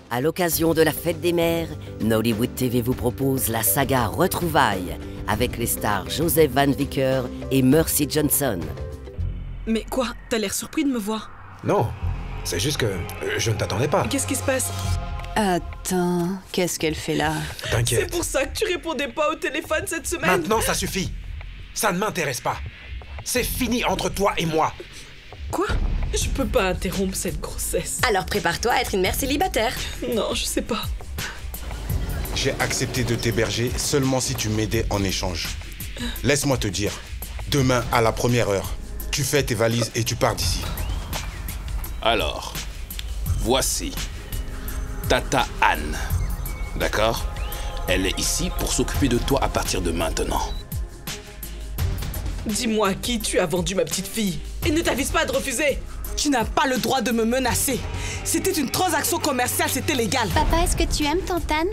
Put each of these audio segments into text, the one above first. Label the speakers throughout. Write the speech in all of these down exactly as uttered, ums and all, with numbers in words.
Speaker 1: À l'occasion de la fête des mères, Nollywood T V vous propose la saga Retrouvailles avec les stars Joseph Van Vicker et Mercy Johnson.
Speaker 2: Mais quoi? T'as l'air surpris de me voir?
Speaker 3: Non, c'est juste que euh, je ne t'attendais pas.
Speaker 2: Qu'est-ce qui se passe?
Speaker 4: Attends, qu'est-ce qu'elle fait là?
Speaker 2: C'est
Speaker 3: T'inquiète.
Speaker 2: pour ça que tu répondais pas au téléphone cette semaine?
Speaker 3: Maintenant, ça suffit. Ça ne m'intéresse pas. C'est fini entre toi et moi.
Speaker 2: Quoi? Je peux pas interrompre cette grossesse.
Speaker 5: Alors prépare-toi à être une mère célibataire.
Speaker 2: Non, je sais pas.
Speaker 6: J'ai accepté de t'héberger seulement si tu m'aidais en échange. Laisse-moi te dire, demain à la première heure, tu fais tes valises et tu pars d'ici.
Speaker 7: Alors, voici Tata Anne. D'accord? Elle est ici pour s'occuper de toi à partir de maintenant.
Speaker 2: Dis-moi à qui tu as vendu ma petite fille. Et ne t'avise pas de refuser.
Speaker 8: Tu n'as pas le droit de me menacer. C'était une transaction commerciale, c'était légal.
Speaker 9: Papa, est-ce que tu aimes tante Anne?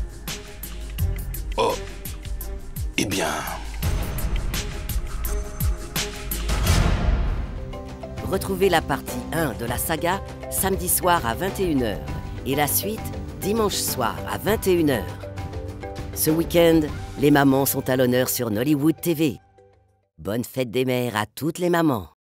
Speaker 7: Oh, eh bien...
Speaker 1: Retrouvez la partie un de la saga samedi soir à vingt et une heures et la suite dimanche soir à vingt et une heures. Ce week-end, les mamans sont à l'honneur sur Nollywood T V. Bonne fête des mères à toutes les mamans.